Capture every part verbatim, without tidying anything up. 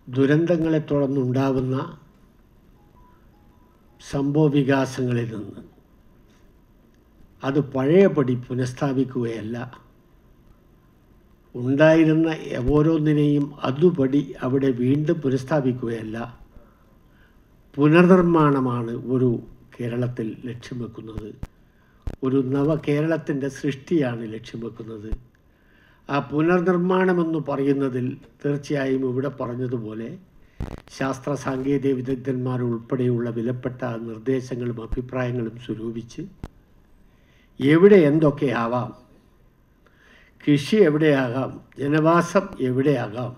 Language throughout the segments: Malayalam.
ദുരന്തങ്ങളെ തുടർന്നുണ്ടാവുന്ന സംഭവവികാസങ്ങളിൽ നിന്ന് അത് പഴയപടി പുനഃസ്ഥാപിക്കുകയല്ല, ഉണ്ടായിരുന്ന ഓരോന്നിനെയും അതുപടി അവിടെ വീണ്ടും പുനഃസ്ഥാപിക്കുകയല്ല, പുനർനിർമ്മാണമാണ് ഒരു കേരളത്തിൽ ലക്ഷ്യം വെക്കുന്നത്. ഒരു നവകേരളത്തിൻ്റെ സൃഷ്ടിയാണ് ലക്ഷ്യം വെക്കുന്നത്. ആ പുനർനിർമ്മാണമെന്ന് പറയുന്നതിൽ തീർച്ചയായും ഇവിടെ പറഞ്ഞതുപോലെ ശാസ്ത്ര സാങ്കേതിക വിദഗ്ധന്മാർ ഉൾപ്പെടെയുള്ള വിലപ്പെട്ട നിർദ്ദേശങ്ങളും അഭിപ്രായങ്ങളും സ്വരൂപിച്ച് എവിടെ എന്തൊക്കെയാവാം, കൃഷി എവിടെയാകാം, ജനവാസം എവിടെയാകാം,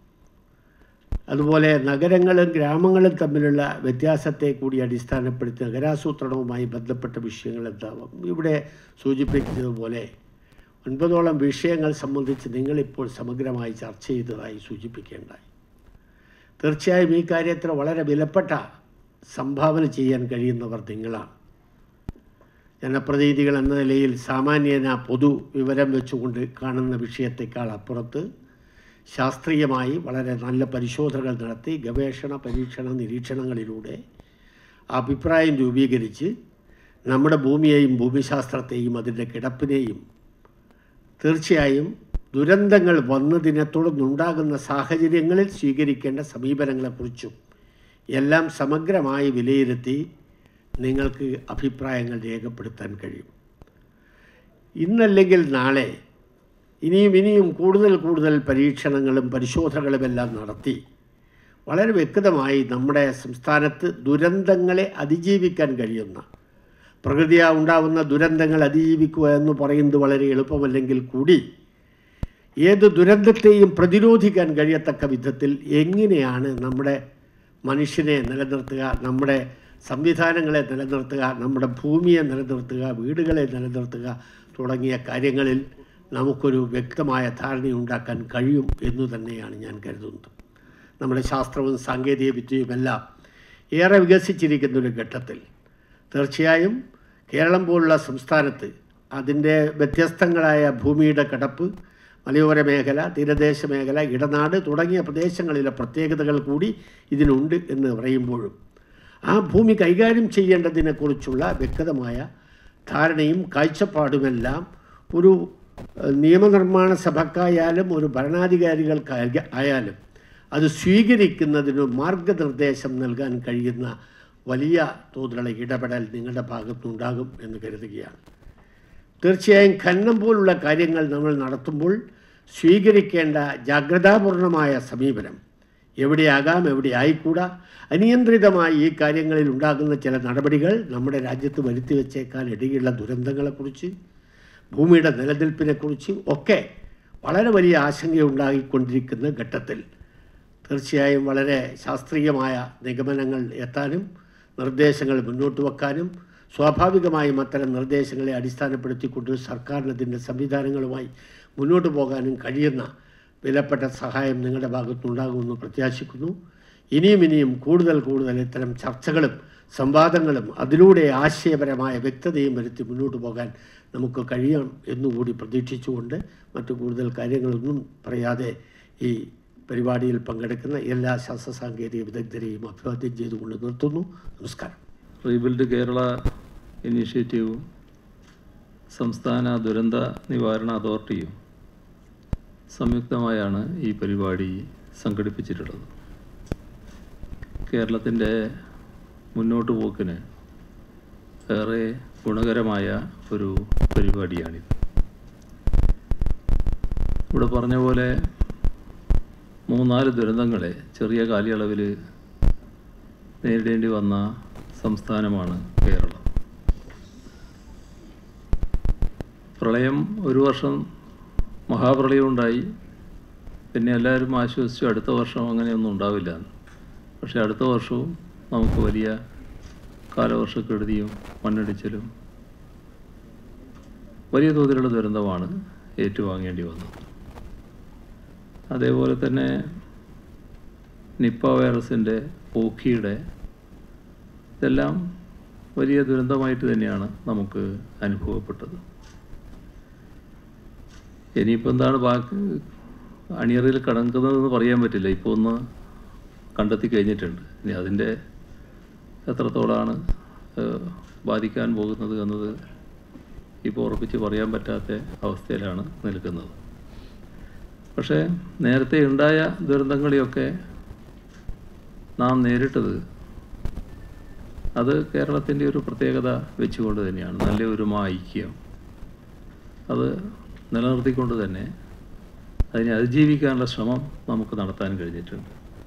അതുപോലെ നഗരങ്ങളും ഗ്രാമങ്ങളും തമ്മിലുള്ള വ്യത്യാസത്തെ കൂടി അടിസ്ഥാനപ്പെടുത്തി നഗരാസൂത്രണവുമായി ബന്ധപ്പെട്ട വിഷയങ്ങൾ എന്താവാം. ഇവിടെ സൂചിപ്പിച്ചതുപോലെ ഒൻപതോളം വിഷയങ്ങൾ സംബന്ധിച്ച് നിങ്ങളിപ്പോൾ സമഗ്രമായി ചർച്ച ചെയ്തതായി സൂചിപ്പിക്കേണ്ടായി. തീർച്ചയായും ഈ കാര്യത്തിൽ വളരെ വിലപ്പെട്ട സംഭാവന ചെയ്യാൻ കഴിയുന്നവർ നിങ്ങളാണ്. ജനപ്രതിനിധികൾ എന്ന നിലയിൽ സാമാന്യേന പൊതു വിവരം വെച്ചുകൊണ്ട് കാണുന്ന വിഷയത്തെക്കാൾ അപ്പുറത്ത് ശാസ്ത്രീയമായി വളരെ നല്ല പരിശോധനകൾ നടത്തി ഗവേഷണ പരീക്ഷണ നിരീക്ഷണങ്ങളിലൂടെ അഭിപ്രായം രൂപീകരിച്ച് നമ്മുടെ ഭൂമിയെയും ഭൂമിശാസ്ത്രത്തെയും അതിൻ്റെ കിടപ്പിനെയും തീർച്ചയായും ദുരന്തങ്ങൾ വന്നതിനെ തുടർന്നുണ്ടാകുന്ന സാഹചര്യങ്ങളിൽ സ്വീകരിക്കേണ്ട സമീപനങ്ങളെക്കുറിച്ചും എല്ലാം സമഗ്രമായി വിലയിരുത്തി നിങ്ങൾക്ക് അഭിപ്രായങ്ങൾ രേഖപ്പെടുത്താൻ കഴിയും. ഇന്നല്ലെങ്കിൽ നാളെ ഇനിയും ഇനിയും കൂടുതൽ കൂടുതൽ പരീക്ഷണങ്ങളും പരിശോധനകളുമെല്ലാം നടത്തി വളരെ വ്യക്തമായി നമ്മുടെ സംസ്ഥാനത്ത് ദുരന്തങ്ങളെ അതിജീവിക്കാൻ കഴിയുന്ന, പ്രകൃതിയാ ഉണ്ടാകുന്ന ദുരന്തങ്ങൾ അതിജീവിക്കുക എന്ന് പറയുന്നത് വളരെ എളുപ്പമല്ലെങ്കിൽ കൂടി ഏത് ദുരന്തത്തെയും പ്രതിരോധിക്കാൻ കഴിയത്തക്ക വിധത്തിൽ എങ്ങനെയാണ് നമ്മുടെ മനുഷ്യനെ നിലനിർത്തുക, നമ്മുടെ സംവിധാനങ്ങളെ നിലനിർത്തുക, നമ്മുടെ ഭൂമിയെ നിലനിർത്തുക, വീടുകളെ നിലനിർത്തുക തുടങ്ങിയ കാര്യങ്ങളിൽ നമുക്കൊരു വ്യക്തമായ ധാരണയുണ്ടാക്കാൻ കഴിയും എന്നു തന്നെയാണ് ഞാൻ കരുതുന്നത്. നമ്മുടെ ശാസ്ത്രവും സാങ്കേതിക വിദ്യയുമെല്ലാം ഏറെ വികസിച്ചിരിക്കുന്നൊരു ഘട്ടത്തിൽ തീർച്ചയായും കേരളം പോലുള്ള സംസ്ഥാനത്ത് അതിൻ്റെ വ്യത്യസ്തങ്ങളായ ഭൂമിയുടെ കിടപ്പ്, മലയോര മേഖല, തീരദേശ മേഖല, ഇടനാട് തുടങ്ങിയ പ്രദേശങ്ങളിലെ പ്രത്യേകതകൾ കൂടി ഇതിനുണ്ട് എന്ന് പറയുമ്പോഴും ആ ഭൂമി കൈകാര്യം ചെയ്യേണ്ടതിനെക്കുറിച്ചുള്ള വ്യക്തമായ ധാരണയും കാഴ്ചപ്പാടുമെല്ലാം ഒരു നിയമനിർമ്മാണ സഭക്കായാലും ഒരു ഭരണാധികാരികൾക്ക് ആയാലും അത് സ്വീകരിക്കുന്നതിന് മാർഗനിർദ്ദേശം നൽകാൻ കഴിയുന്ന വലിയ തോതിലുള്ള ഇടപെടൽ നിങ്ങളുടെ ഭാഗത്തുനിന്നുണ്ടാകും എന്ന് കരുതുകയാണ്. തീർച്ചയായും ഖനനം പോലുള്ള കാര്യങ്ങൾ നമ്മൾ നടത്തുമ്പോൾ സ്വീകരിക്കേണ്ട ജാഗ്രതാപൂർണമായ സമീപനം, എവിടെയാകാം എവിടെ ആയിക്കൂടാ, അനിയന്ത്രിതമായി ഈ കാര്യങ്ങളിൽ ഉണ്ടാകുന്ന ചില നടപടികൾ നമ്മുടെ രാജ്യത്ത് വരുത്തി വെച്ചേക്കാൻ ഇടയുള്ള ദുരന്തങ്ങളെക്കുറിച്ച്, ഭൂമിയുടെ നിലനിൽപ്പിനെക്കുറിച്ച് ഒക്കെ വളരെ വലിയ ആശങ്കയുണ്ടായിക്കൊണ്ടിരിക്കുന്ന ഘട്ടത്തിൽ തീർച്ചയായും വളരെ ശാസ്ത്രീയമായ നിഗമനങ്ങൾ എത്താനും നിർദ്ദേശങ്ങൾ മുന്നോട്ട് വെക്കാനും സ്വാഭാവികമായും അത്തരം നിർദ്ദേശങ്ങളെ അടിസ്ഥാനപ്പെടുത്തിക്കൊണ്ട് സർക്കാരിന് അതിൻ്റെ സംവിധാനങ്ങളുമായി മുന്നോട്ട് പോകാനും കഴിയുന്ന വിലപ്പെട്ട സഹായം നിങ്ങളുടെ ഭാഗത്തുനിന്നുണ്ടാകുമെന്ന് പ്രത്യാശിക്കുന്നു. ഇനിയും ഇനിയും കൂടുതൽ കൂടുതൽ ഇത്തരം ചർച്ചകളും സംവാദങ്ങളും അതിലൂടെ ആശയപരമായ വ്യക്തതയും വരുത്തി മുന്നോട്ട് പോകാൻ നമുക്ക് കഴിയണം എന്നുകൂടി പ്രതീക്ഷിച്ചുകൊണ്ട് മറ്റു കൂടുതൽ കാര്യങ്ങളൊന്നും പറയാതെ ഈ പരിപാടിയിൽ പങ്കെടുക്കുന്ന എല്ലാ ശാസ്ത്ര സാങ്കേതിക വിദഗ്ധരെയും അഭിവാദ്യം ചെയ്തുകൊണ്ട് നിർത്തുന്നു. നമസ്കാരം. റീബിൽഡ് കേരള ഇനീഷ്യേറ്റീവും സംസ്ഥാന ദുരന്ത നിവാരണ അതോറിറ്റിയും സംയുക്തമായാണ് ഈ പരിപാടി സംഘടിപ്പിച്ചിട്ടുള്ളത്. കേരളത്തിൻ്റെ മുന്നോട്ട് പോക്കിന് ഏറെ ഗുണകരമായ ഒരു പരിപാടിയാണിത്. ഇവിടെ പറഞ്ഞ പോലെ മൂന്നാല് ദുരന്തങ്ങളെ ചെറിയ കാലയളവിൽ നേരിടേണ്ടി വന്ന സംസ്ഥാനമാണ് കേരളം. പ്രളയം ഒരു വർഷം മഹാപ്രളയം ഉണ്ടായി, പിന്നെ എല്ലാവരും ആശ്വസിച്ചു അടുത്ത വർഷം അങ്ങനെയൊന്നും ഉണ്ടാവില്ല. പക്ഷേ അടുത്ത വർഷവും നമുക്ക് വലിയ കാലവർഷക്കെടുതിയും മണ്ണിടിച്ചിലും വലിയ തോതിലുള്ള ദുരന്തമാണ് ഏറ്റുവാങ്ങേണ്ടി വന്നത്. അതേപോലെ തന്നെ നിപ്പ വൈറസിൻ്റെ പോക്കിയുടെ ഇതെല്ലാം വലിയ ദുരന്തമായിട്ട് തന്നെയാണ് നമുക്ക് അനുഭവപ്പെട്ടത്. ഇനിയിപ്പോൾ എന്താണ് ബാക്കി അണിയറയിൽ കടക്കുന്നതെന്ന് പറയാൻ പറ്റില്ല. ഇപ്പോൾ ഒന്ന് കണ്ടെത്തി കഴിഞ്ഞിട്ടുണ്ട്. ഇനി അതിൻ്റെ എത്രത്തോളമാണ് ബാധിക്കാൻ പോകുന്നത് എന്നത് ഇപ്പോൾ ഉറപ്പിച്ച് പറയാൻ പറ്റാത്ത അവസ്ഥയിലാണ് നിൽക്കുന്നത്. പക്ഷേ നേരത്തെ ഉണ്ടായ ദുരന്തങ്ങളെയൊക്കെ നാം നേരിട്ടത് അത് കേരളത്തിൻ്റെ ഒരു പ്രത്യേകത വെച്ചുകൊണ്ട് തന്നെയാണ്. നല്ല ഒരു ഐക്യം അത് നിലനിർത്തിക്കൊണ്ട് തന്നെ അതിനെ അതിജീവിക്കാനുള്ള ശ്രമം നമുക്ക് നടത്താൻ കഴിഞ്ഞിട്ടുണ്ട്.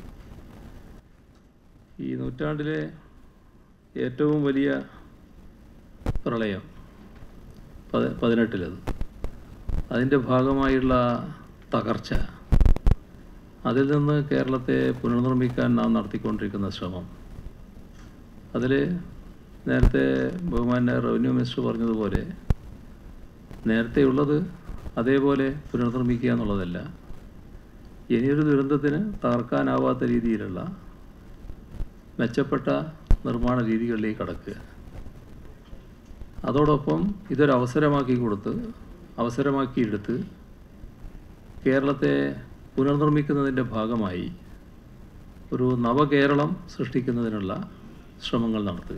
ഈ നൂറ്റാണ്ടിലെ ഏറ്റവും വലിയ പ്രളയം പത പതിനെട്ടിലത് അതിൻ്റെ ഭാഗമായുള്ള തകർച്ച, അതിൽ നിന്ന് കേരളത്തെ പുനർനിർമ്മിക്കാൻ നാം നടത്തിക്കൊണ്ടിരിക്കുന്ന ശ്രമം, അതിൽ നേരത്തെ ബഹുമാന്യ റവന്യൂ മിനിസ്റ്റർ പറഞ്ഞതുപോലെ നേരത്തെയുള്ളത് അതേപോലെ പുനർനിർമ്മിക്കുക എന്നുള്ളതല്ല, ഇനിയൊരു ദുരന്തത്തിന് തകർക്കാനാവാത്ത രീതിയിലുള്ള മെച്ചപ്പെട്ട നിർമ്മാണ രീതികളിലേക്ക് കടക്കുക. അതോടൊപ്പം ഇതൊരവസരമാക്കി കൊടുത്ത് അവസരമാക്കിയെടുത്ത് കേരളത്തെ പുനർനിർമ്മിക്കുന്നതിൻ്റെ ഭാഗമായി ഒരു നവകേരളം സൃഷ്ടിക്കുന്നതിനുള്ള ശ്രമങ്ങൾ നടത്തുക.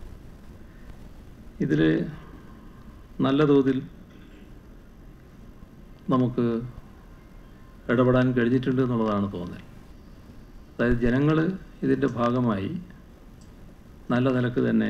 ഇതിൽ നല്ല തോതിൽ നമുക്ക് ഇടപെടാൻ കഴിഞ്ഞിട്ടുണ്ട് എന്നുള്ളതാണ് തോന്നൽ. അതായത് ജനങ്ങൾ ഇതിൻ്റെ ഭാഗമായി നല്ല നിലക്ക് തന്നെ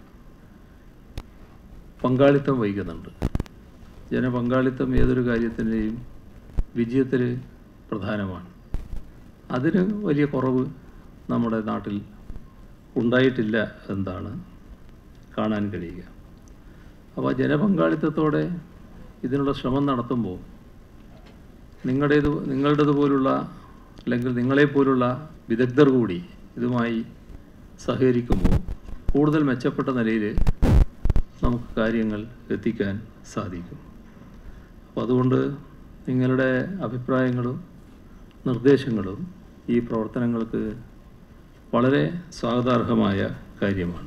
പങ്കാളിത്തം വഹിക്കുന്നുണ്ട്. ജനപങ്കാളിത്തം ഏതൊരു കാര്യത്തിൻ്റെയും വിജയത്തിൽ പ്രധാനമാണ്. അതിന് വലിയ കുറവ് നമ്മുടെ നാട്ടിൽ ഉണ്ടായിട്ടില്ല എന്നാണ് കാണാൻ കഴിയുക. അപ്പോൾ ജനപങ്കാളിത്തത്തോടെ ഇതിനുള്ള ശ്രമം നടത്തുമ്പോൾ നിങ്ങളുടേത് നിങ്ങളുടേതുപോലുള്ള അല്ലെങ്കിൽ നിങ്ങളെപ്പോലുള്ള വിദഗ്ധർ കൂടി ഇതുമായി സഹകരിക്കുമ്പോൾ കൂടുതൽ മെച്ചപ്പെട്ട നിലയിൽ നമുക്ക് കാര്യങ്ങൾ എത്തിക്കാൻ സാധിക്കും. അപ്പോൾ അതുകൊണ്ട് നിങ്ങളുടെ അഭിപ്രായങ്ങളും നിർദ്ദേശങ്ങളും ഈ പ്രവർത്തനങ്ങൾക്ക് വളരെ സ്വാഗതാർഹമായ കാര്യമാണ്.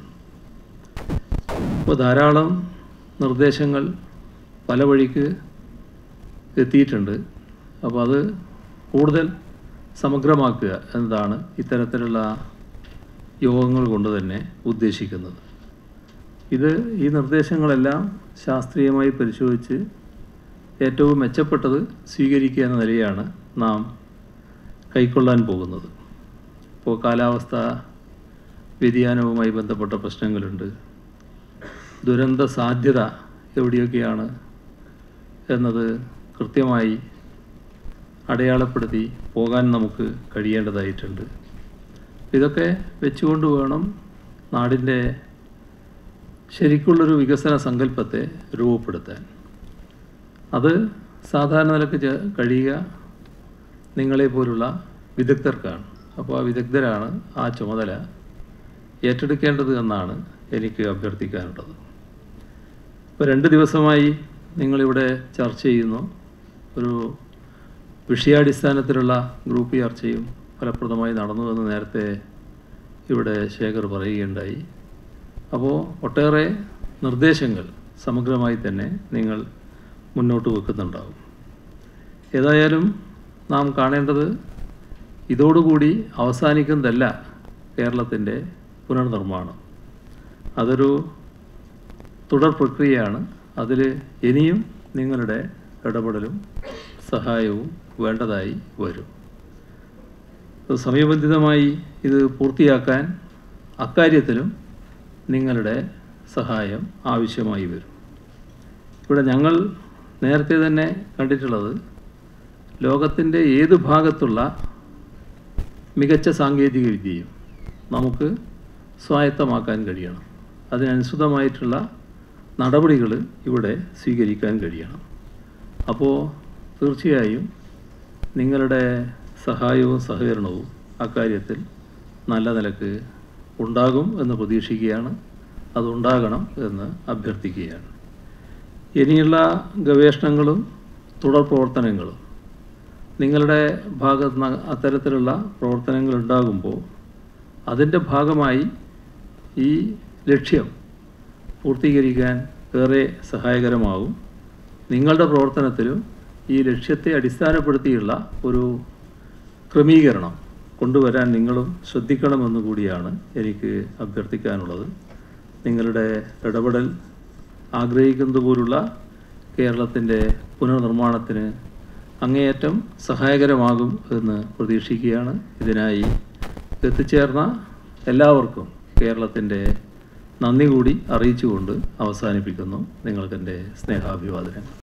ഇപ്പോൾ ധാരാളം നിർദ്ദേശങ്ങൾ പല വഴിക്ക് എത്തിയിട്ടുണ്ട്. അപ്പോൾ അത് കൂടുതൽ സമഗ്രമാക്കുക എന്നതാണ് ഇത്തരത്തിലുള്ള യോഗങ്ങൾ കൊണ്ട് തന്നെ ഉദ്ദേശിക്കുന്നത്. ഇത് ഈ നിർദ്ദേശങ്ങളെല്ലാം ശാസ്ത്രീയമായി പരിശോധിച്ച് ഏറ്റവും മെച്ചപ്പെട്ടത് സ്വീകരിക്കുക എന്ന നിലയാണ് നാം കൈക്കൊള്ളാൻ പോകുന്നത്. ഇപ്പോൾ കാലാവസ്ഥ വ്യതിയാനവുമായി ബന്ധപ്പെട്ട പ്രശ്നങ്ങളുണ്ട്. ദുരന്ത സാധ്യത എവിടെയൊക്കെയാണ് എന്നത് കൃത്യമായി അടയാളപ്പെടുത്തി പോകാൻ നമുക്ക് കഴിയേണ്ടതായിട്ടുണ്ട്. ഇതൊക്കെ വെച്ചുകൊണ്ട് വേണം നാടിൻ്റെ ശരിക്കുള്ളൊരു വികസന സങ്കല്പത്തെ രൂപപ്പെടുത്താൻ. അത് സാധാരണ നിലക്ക് കഴിയുക നിങ്ങളെപ്പോലുള്ള വിദഗ്ധർക്കാണ്. അപ്പോൾ ആ വിദഗ്ധരാണ് ആ ചുമതല ഏറ്റെടുക്കേണ്ടത് എന്നാണ് എനിക്ക് അഭ്യർത്ഥിക്കാനുള്ളത്. ഇപ്പോൾ രണ്ട് ദിവസമായി നിങ്ങളിവിടെ ചർച്ച ചെയ്യുന്നു. ഒരു വിഷയാടിസ്ഥാനത്തിലുള്ള ഗ്രൂപ്പ് ചർച്ചയും ഫലപ്രദമായി നടന്നുവെന്ന് നേരത്തെ ഇവിടെ ശേഖർ പറയുകയുണ്ടായി. അപ്പോൾ ഒട്ടേറെ നിർദ്ദേശങ്ങൾ സമഗ്രമായി തന്നെ നിങ്ങൾ മുന്നോട്ട് വെക്കുന്നുണ്ടാവും. ഏതായാലും നാം കാണേണ്ടത് ഇതോടുകൂടി അവസാനിക്കുന്നതല്ല കേരളത്തിൻ്റെ പുനർനിർമ്മാണം. അതൊരു തുടർ പ്രക്രിയയാണ്. അതിൽ ഇനിയും നിങ്ങളുടെ ഇടപെടലും സഹായവും വേണ്ടതായി വരും. സമയബന്ധിതമായി ഇത് പൂർത്തിയാക്കാൻ അക്കാര്യത്തിലും നിങ്ങളുടെ സഹായം ആവശ്യമായി വരും. ഇവിടെ ഞങ്ങൾ നേരത്തെ തന്നെ കണ്ടിട്ടുള്ളത് ലോകത്തിൻ്റെ ഏത് ഭാഗത്തുള്ള മികച്ച സാങ്കേതിക വിദ്യയും നമുക്ക് സ്വായത്തമാക്കാൻ കഴിയണം. അതിനനുസൃതമായിട്ടുള്ള നടപടികൾ ഇവിടെ സ്വീകരിക്കാൻ കഴിയണം. അപ്പോൾ തീർച്ചയായും നിങ്ങളുടെ സഹായവും സഹകരണവും അക്കാര്യത്തിൽ നല്ല നിലക്ക് ഉണ്ടാകും എന്ന് പ്രതീക്ഷിക്കുകയാണ്. അതുണ്ടാകണം എന്ന് അഭ്യർത്ഥിക്കുകയാണ്. ഇനിയുള്ള ഗവേഷണങ്ങളും തുടർ പ്രവർത്തനങ്ങളും നിങ്ങളുടെ ഭാഗത്ത് നിന്ന് അത്തരത്തിലുള്ള പ്രവർത്തനങ്ങൾ ഉണ്ടാകുമ്പോൾ അതിൻ്റെ ഭാഗമായി ഈ ലക്ഷ്യം പൂർത്തീകരിക്കാൻ ഏറെ സഹായകരമാകും. നിങ്ങളുടെ പ്രവർത്തനത്തിലും ഈ ലക്ഷ്യത്തെ അടിസ്ഥാനപ്പെടുത്തിയുള്ള ഒരു ക്രമീകരണം കൊണ്ടുവരാൻ നിങ്ങളും ശ്രദ്ധിക്കണമെന്ന് കൂടിയാണ് എനിക്ക് അഭ്യർത്ഥിക്കാനുള്ളത്. നിങ്ങളുടെ ഇടപെടൽ ആഗ്രഹിക്കുന്നത് പോലുള്ള കേരളത്തിൻ്റെ പുനർനിർമ്മാണത്തിന് അങ്ങേയറ്റം സഹായകരമാകും എന്ന് പ്രതീക്ഷിക്കുകയാണ്. ഇതിനായി എത്തിച്ചേർന്ന എല്ലാവർക്കും കേരളത്തിൻ്റെ നന്ദി കൂടി അറിയിച്ചുകൊണ്ട് അവസാനിപ്പിക്കുന്നു. നിങ്ങൾക്കെൻ്റെ സ്നേഹാഭിവാദനങ്ങൾ.